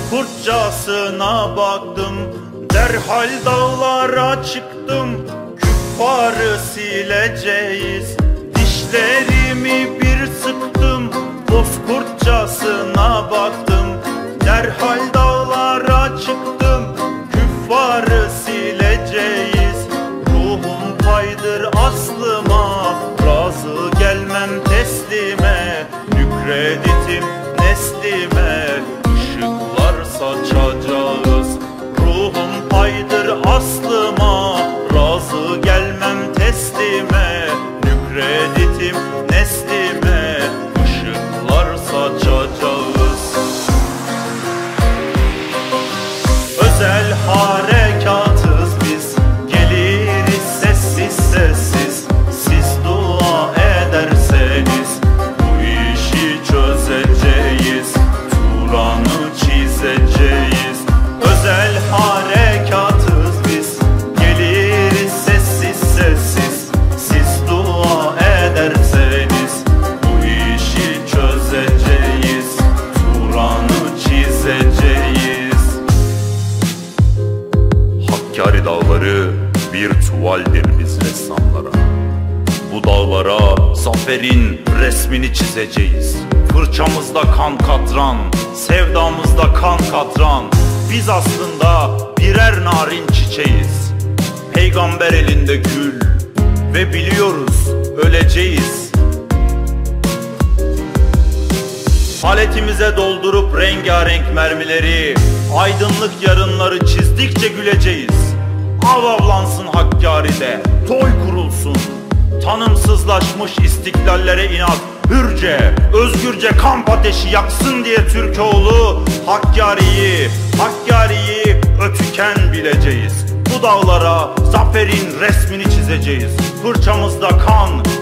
Kurtçasına baktım, derhal dağlara çıktım. Küffarı sileceğiz, dişlerimi bir sıktım. Bozkurtçasına baktım, derhal dağlara çıktım. Küffarı sileceğiz, ruhum paydır aslıma. Razı gelmem teslime, nükreditim neslime. Işıklar saçacağız, ruhum paydır aslıma. Razı gelmem teslime, nükreditim neslime. Işıklar saçacağız. Özel harekatız biz, geliriz sessiz sessiz. Siz dua ederseniz bu işi çözeceğiz, Turan'ı çizeceğiz. Özel harekatız biz, geliriz sessiz sessiz. Siz dua ederseniz bu işi çözeceğiz, Turan'ı çizeceğiz. Hakkari dağları bir tuvaldir biz ressamlara. Bu dağlara zaferin resmini çizeceğiz. Fırçamızda kan katran, sevdamızda kan katran. Biz aslında birer narin çiçeğiz. Peygamber elinde gül ve biliyoruz öleceğiz. Paletimize doldurup rengarenk mermileri, aydınlık yarınları çizdikçe güleceğiz. Avavlansın Hakkari'de, toy kurulsun. Tanımsızlaşmış istiklallere inat, hürce, özgürce kamp ateşi yaksın diye Türkoğlu Hakkari'yi ötüken bileceğiz. Bu dağlara zaferin resmini çizeceğiz. Fırçamızda kan,